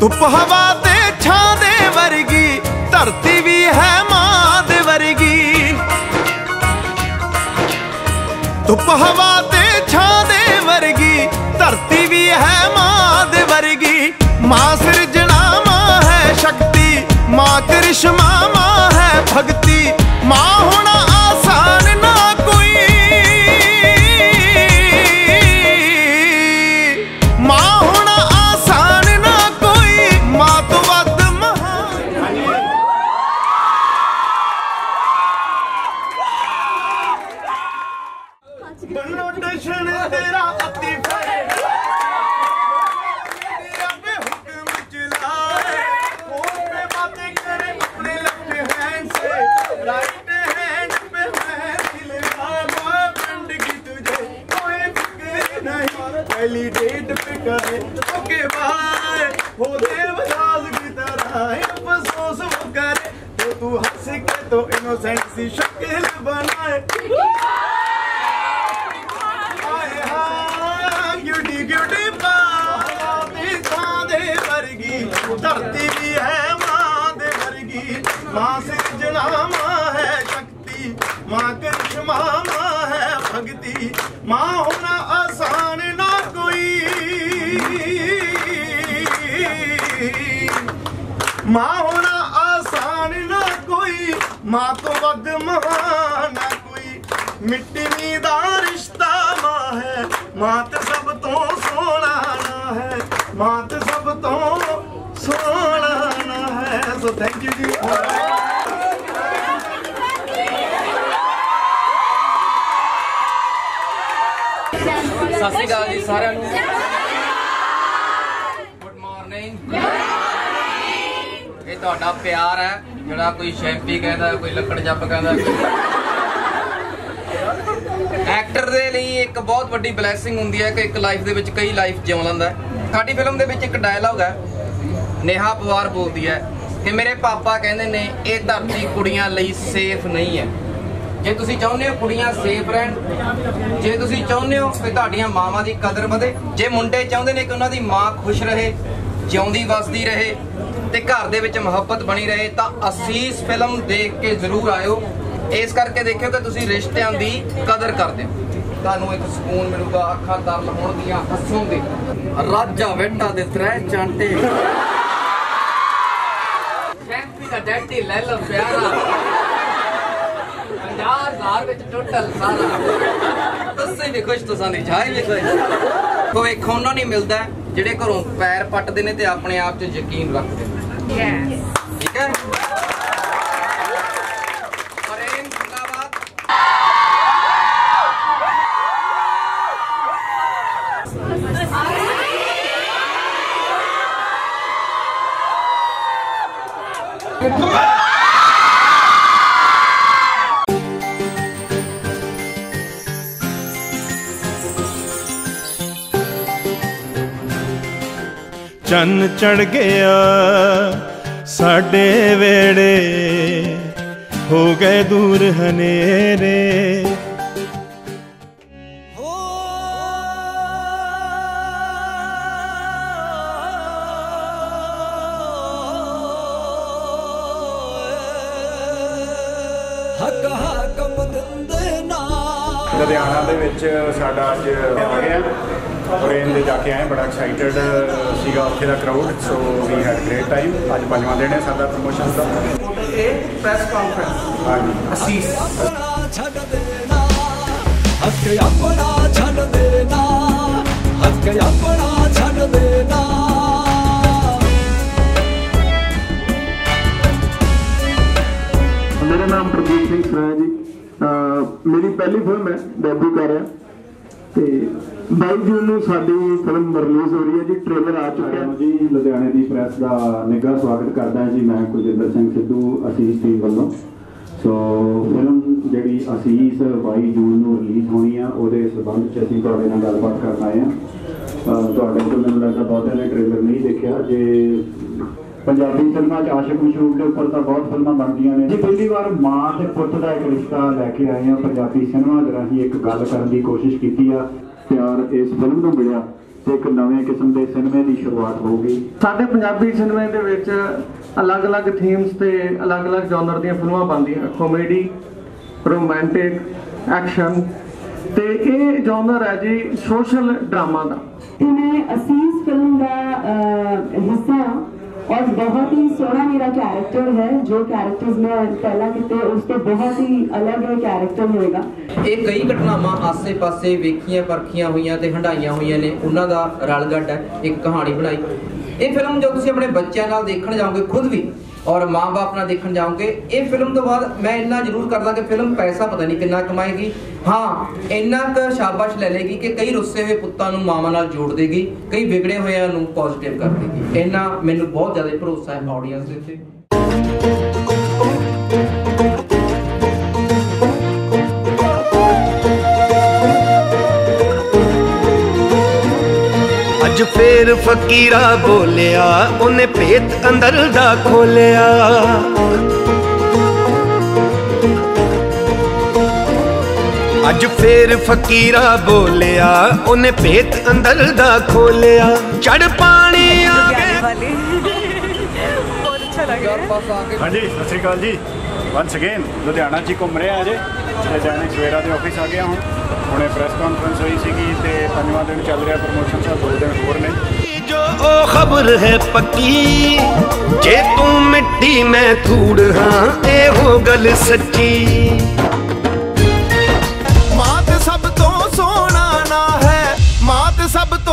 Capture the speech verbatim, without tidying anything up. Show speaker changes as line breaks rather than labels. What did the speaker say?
धुप हवा ते छां दे वर्गी धरती भी है मां दे वर्गी। धुप हवा ते छां दे वर्गी धरती भी है मां दे वर्गी। मां सिरजना मां है शक्ति, मां करिश्मा मां है भक्ति। मां होना आसान ना कोई, मां होना आसान ना कोई, मां तो वध महान। बनो दर्शन तेरा अति पहली डेट पे करे ओके बाय हो देवदास की तरह अफसोस वो करे तो तू हंस के तो इनोसेंट सी शक्ल बनाए। आए हाँ क्यूटी क्यूटी बाती दे वर्गी धरती भी है मां दे वर्गी। मां सिरजना मां है शक्ति, मां करिश्मा मां है भक्ति। मां होना आसान ना कोई, मां होना आसान ना कोई, मां तो वध महान ना कोई। मिट्टी दा रिश्ता मां है, मां ते सब तो सोना ना है, मां ते सब तो सोना ना है। सो थैंक यू जी।
सत श्री अकाल जी सारिਆਂ ਨੂੰ। Good morning. ये ਤੁਹਾਡਾ प्यार है ਜਿਹੜਾ कोई शैंपी कहता, कोई ਲੱਕੜ ਜੱਪ कहता। एक्टर ਦੇ ਲਈ ਇੱਕ ਬਹੁਤ ਵੱਡੀ ਬਲੇਸਿੰਗ ਹੁੰਦੀ ਹੈ ਕਿ ਇੱਕ ਲਾਈਫ ਦੇ ਵਿੱਚ ਕਈ ਲਾਈਫ ਜਿਉ ਲੈਂਦਾ ਹੈ। ਸਾਡੀ ਫਿਲਮ ਦੇ ਵਿੱਚ ਇੱਕ ਡਾਇਲੌਗ ਹੈ, ਨੇਹਾ ਪਵਾਰ ਬੋਲਦੀ ਹੈ ਕਿ ਮੇਰੇ ਪਾਪਾ ਕਹਿੰਦੇ ਨੇ ਇਹ ਧਰਤੀ ਕੁੜੀਆਂ ਲਈ ਸੇਫ ਨਹੀਂ ਹੈ। ਜੇ ਤੁਸੀਂ ਚਾਹੁੰਦੇ ਹੋ ਕੁੜੀਆਂ ਸੇਫ ਰਹਿਣ, ਜੇ ਤੁਸੀਂ ਚਾਹੁੰਦੇ ਹੋ ਕਿ ਤੁਹਾਡੀਆਂ ਮਾਵਾਂ ਦੀ ਕਦਰ ਵਧੇ, ਜੇ ਮੁੰਡੇ ਚਾਹੁੰਦੇ ਨੇ ਕਿ ਉਹਨਾਂ ਦੀ ਮਾਂ ਖੁਸ਼ ਰਹੇ, ਜਿਉਂਦੀ ਵਸਦੀ ਰਹੇ ਤੇ ਘਰ ਦੇ ਵਿੱਚ ਮੁਹੱਬਤ ਬਣੀ ਰਹੇ, ਤਾਂ ਅਸੀਸ ਫਿਲਮ ਦੇਖ ਕੇ ਜ਼ਰੂਰ ਆਇਓ। ਇਸ ਕਰਕੇ ਦੇਖਿਓ ਕਿ ਤੁਸੀਂ ਰਿਸ਼ਤਿਆਂ ਦੀ ਕਦਰ ਕਰਦੇ ਹੋ, ਤੁਹਾਨੂੰ ਇੱਕ ਸਕੂਨ ਮਿਲੂਗਾ। ਅੱਖਾਂ ਤਰਲ ਹੋਣਗੀਆਂ ਹੱਸੋਗੇ। ਰਾਜਾ ਬੇਟਾ ਦੇ ਤਰੇ ਚਾਂਟੇ ਸ਼ੈਂਪੀ ਦਾ ਡੈਡੀ ਲੈ ਲਓ ਪਿਆਰਾ हजार विच टोटल सारा तुसी भी खुश तुसां दी जाए भी खुश। भविख उन्हां नहीं मिलदा जिहड़े घरों पैर पटदे ने ते अपने आप च यकीन रखदे ने। ठीक है। प्रेम जिंदाबाद।
चन्न चढ़ गया साडे वेड़े हो गए दूर हनेरे।
लुधियाना दे विच साडा अज आ गया ट्रेन दे जाके आए, बड़ा एक्साइटेड सीगा उत्थे दा crowd. So we had great time. अज पंजवां दिन है साडा प्रमोशन दा। ये प्रेस कॉन्फ्रेंस हां जी असीस छड देना हक अपना छड देना हक अपना छड देना।
मेरा नाम प्रदीप सिंह सराय जी। मेरी पहली फिल्म है, डेब्यू कर रहा ते बाई जून ਨੂੰ ਸਾਡੀ ਫਿਲਮ ਰਿਲੀਜ਼ ਹੋ ਰਹੀ ਹੈ ਜੀ। ਟ੍ਰੇਲਰ ਆ ਚੁੱਕਿਆ ਜੀ। ਲੁਧਿਆਣੇ ਦੀ ਪ੍ਰੈਸ ਦਾ ਨਿੱਘਾ ਸਵਾਗਤ ਕਰਦਾ ਜੀ ਮੈਂ ਕੁਲਜਿੰਦਰ ਸਿੰਘ ਸਿੱਧੂ ਅਸੀਸ ਟੀਮ ਵੱਲੋਂ। ਸੋ ਫਿਲਮ ਜਿਹੜੀ ਅਸੀਸ ਬਾਈ ਜੂਨ ਨੂੰ ਰਿਲੀਜ਼ ਹੋਣੀ ਆ, ਉਹਦੇ ਸੰਬੰਧ 'ਚ ਅਸੀਂ ਤੁਹਾਡੇ ਨਾਲ ਗੱਲਬਾਤ ਕਰਨ ਆਏ ਹਾਂ। ਤੁਹਾਡੇ ਕੋਲ ਮੈਨੂੰ ਲੱਗਦਾ ਬਹੁਤਿਆਂ ਨੇ ਟ੍ਰੇਲਰ ਨਹੀਂ ਦੇਖਿਆ। ਜੇ ਪੰਜਾਬੀ ਫਿਲਮਾਂ 'ਚ ਆਸ਼ਕ ਮਸ਼ੂਕ ਦੇ ਉੱਪਰ ਤਾਂ ਬਹੁਤ ਫਿਲਮਾਂ ਬਣਦੀਆਂ ਨੇ ਜੀ। ਪਹਿਲੀ ਵਾਰ ਮਾਂ ਤੇ ਪੁੱਤ ਦਾ ਇੱਕ ਰਿਸ਼ਤਾ ਲੈ ਕੇ ਆਏ ਹਾਂ ਪੰਜਾਬੀ ਸਿਨੇਮਾ ਦੇ ਰਾਹੀਂ। ਇੱਕ ਗੱਲ ਕਰਨ ਦੀ ਕੋਸ਼ਿਸ਼ ਕੀਤੀ ਆ, ਪਿਆਰ ਇਸ ਫਿਲਮ ਨੂੰ ਮਿਲਿਆ ਤੇ ਇੱਕ ਨਵੇਂ ਕਿਸਮ ਦੇ ਸਿਨੇਮੇ ਦੀ ਸ਼ੁਰੂਆਤ ਹੋਊਗੀ।
ਸਾਡੇ ਪੰਜਾਬੀ ਸਿਨੇਮੇ ਦੇ ਵਿੱਚ ਅਲੱਗ-ਅਲੱਗ ਥੀਮਸ ਤੇ ਅਲੱਗ-ਅਲੱਗ ਜਨਰ ਦੀਆਂ ਫਿਲਮਾਂ ਬਣਦੀਆਂ, ਕਾਮੇਡੀ, ਰੋਮਾਂਟਿਕ, ਐਕਸ਼ਨ ਤੇ ਇਹ ਜਨਰ ਹੈ ਜੀ ਸੋਸ਼ਲ ਡਰਾਮਾ ਦਾ।
ਤੇ ਮੈਂ ਅਸੀਸ ਫਿਲਮ ਦਾ ਹਿੱਸਾ और बहुत ही सोहना मेरा कैरेक्टर है, जो कैरेक्टर्स मैं पहला किते उससे बहुत ही अलग है कैरेक्टर होएगा।
ਇਹ ਕਈ ਘਟਨਾਵਾਂ ਆਸੇ-ਪਾਸੇ ਵੇਖੀਆਂ ਪਰਖੀਆਂ ਹੋਈਆਂ ਤੇ ਹੰਡਾਈਆਂ ਹੋਈਆਂ ਨੇ, ਉਹਨਾਂ ਦਾ ਰਲਗੱਡ ਹੈ, ਇੱਕ ਕਹਾਣੀ ਬਣਾਈ। ਇਹ ਫਿਲਮ ਜੋ ਤੁਸੀਂ ਆਪਣੇ ਬੱਚਿਆਂ ਨਾਲ ਦੇਖਣ ਜਾਓਗੇ, ਖੁਦ ਵੀ ਔਰ ਮਾਂ-ਬਾਪ ਨਾਲ ਦੇਖਣ ਜਾਓਗੇ, ਇਹ ਫਿਲਮ ਤੋਂ ਬਾਅਦ ਮੈਂ ਇੰਨਾ ਜ਼ਰੂਰ ਕਰਦਾ ਕਿ ਫਿਲਮ ਪੈਸਾ ਪਤਾ ਨਹੀਂ ਕਿੰਨਾ ਕਮਾਏਗੀ, ਹਾਂ ਇੰਨਾ ਕੁ ਸ਼ਾਬਾਸ਼ ਲੈ ਲੇਗੀ ਕਿ ਕਈ ਰੁੱਸੇ ਹੋਏ ਪੁੱਤਾਂ ਨੂੰ ਮਾਵਾਂ ਨਾਲ ਜੋੜ ਦੇਗੀ, ਕਈ ਵਿਗੜੇ ਹੋਇਆਂ ਨੂੰ ਪੋਜ਼ਿਟਿਵ ਕਰ ਦੇਗੀ। ਇੰਨਾ ਮੈਨੂੰ ਬਹੁਤ ਜ਼ਿਆਦਾ ਭਰੋਸਾ ਹੈ ਆਡੀਅנס ਦੇ ਉੱਤੇ।
ਅੱਜ ਫੇਰ ਫਕੀਰਾ ਬੋਲਿਆ, ਉਹਨੇ ਭੇਤ ਅੰਦਰ ਦਾ ਖੋਲਿਆ। ਅੱਜ ਫੇਰ ਫਕੀਰਾ ਬੋਲਿਆ, ਉਹਨੇ ਭੇਤ ਅੰਦਰ ਦਾ ਖੋਲਿਆ। ਚੜ ਪਾਣੀ ਆ ਗਏ।
ਹਾਂਜੀ ਸਤਿ ਸ਼੍ਰੀ ਅਕਾਲ ਜੀ। ਵਨਸ ਅਗੇਨ ਲੁਧਿਆਣਾ 'ਚ ਹੀ ਘੁੰਮ ਰਿਹਾ ਅਜੇ, ਤੇ ਦੈਨਿਕ ਸਵੇਰਾ ਦੇ ਆਫਿਸ ਆ ਗਿਆ ਹੁਣ। ਹੁਣੇ ਪ੍ਰੈਸ ਕਾਨਫਰੰਸ ਹੋਈ ਸੀਗੀ ਤੇ ਪੰਜਵਾਂ ਦਿਨ ਚੱਲ ਰਿਹਾ ਪ੍ਰਮੋਸ਼ਨ ਦਾ, ਦੋ ਦਿਨ ਹੋਰ ਨੇ।
ਜੋ ਉਹ ਖਬਰ ਹੈ ਪੱਕੀ, ਜੇ ਤੂੰ ਮਿੱਟੀ ਮੈਂ ਧੂੜ ਹਾਂ, ਇਹੋ ਗੱਲ ਸੱਚੀ।
ਮਾਤ ਸਭ ਤੋਂ ਸੋਹਣਾ ਨਾ ਹੈ, ਮਾਤ ਸਭ